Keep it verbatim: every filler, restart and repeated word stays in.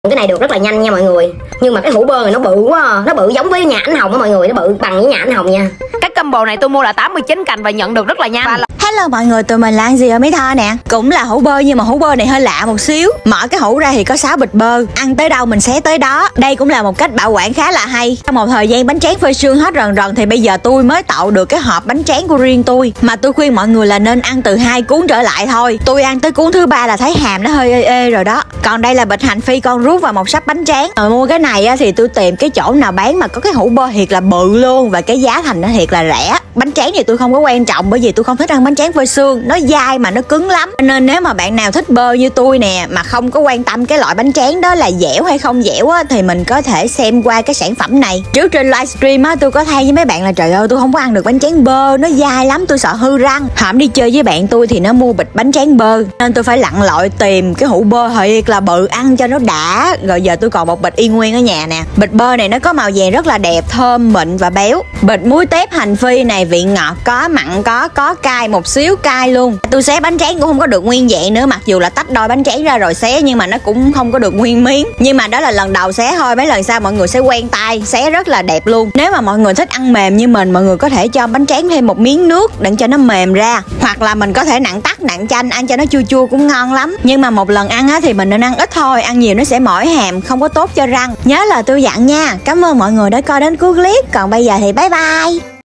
Cái này được rất là nhanh nha mọi người. Nhưng mà cái hũ bơ này nó bự quá à. Nó bự giống với nhà anh Hồng á mọi người. Nó bự bằng với nhà anh Hồng nha. Cái combo này tôi mua là tám mươi chín cành và nhận được rất là nhanh. Và hello mọi người, tụi mình là ăn gì ở Mỹ Tho nè. Cũng là hũ bơ nhưng mà hũ bơ này hơi lạ một xíu. Mở cái hũ ra thì có sáu bịch bơ. Ăn tới đâu mình xé tới đó. Đây cũng là một cách bảo quản khá là hay. Trong một thời gian bánh tráng phơi sương hết rần rần thì bây giờ tôi mới tạo được cái hộp bánh tráng của riêng tôi. Mà tôi khuyên mọi người là nên ăn từ hai cuốn trở lại thôi. Tôi ăn tới cuốn thứ ba là thấy hàm nó hơi ê ê rồi đó. Còn đây là bịch hành phi con rút và một sắp bánh tráng. Rồi mua cái này á, thì tôi tìm cái chỗ nào bán mà có cái hũ bơ thiệt là bự luôn và cái giá thành nó thiệt là rẻ. Bánh tráng thì tôi không có quan trọng bởi vì tôi không thích ăn bánh tráng phơi sương, nó dai mà nó cứng lắm. Nên nếu mà bạn nào thích bơ như tôi nè mà không có quan tâm cái loại bánh tráng đó là dẻo hay không dẻo á, thì mình có thể xem qua cái sản phẩm này. Trước trên livestream á, tôi có than với mấy bạn là trời ơi tôi không có ăn được bánh tráng bơ, nó dai lắm, tôi sợ hư răng. Hôm đi chơi với bạn tôi thì nó mua bịch bánh tráng bơ nên tôi phải lặn lội tìm cái hũ bơ thiệt là bự ăn cho nó đã. Rồi giờ tôi còn một bịch y nguyên ở nhà nè. Bịch bơ này nó có màu vàng rất là đẹp, thơm, mịn và béo. Bịch muối tép hành phi này vị ngọt có, mặn có, có cay một xíu cay luôn. Tôi xé bánh tráng cũng không có được nguyên dạng nữa, mặc dù là tách đôi bánh tráng ra rồi xé nhưng mà nó cũng không có được nguyên miếng. Nhưng mà đó là lần đầu xé thôi, mấy lần sau mọi người sẽ quen tay, xé rất là đẹp luôn. Nếu mà mọi người thích ăn mềm như mình, mọi người có thể cho bánh tráng thêm một miếng nước để cho nó mềm ra. Hoặc là mình có thể nặn tắc, nặn chanh, ăn cho nó chua chua cũng ngon lắm. Nhưng mà một lần ăn á thì mình nên ăn ít thôi, ăn nhiều nó sẽ mỏi hàm, không có tốt cho răng. Nhớ là tôi dặn nha. Cảm ơn mọi người đã coi đến cuối clip. Còn bây giờ thì bye bye.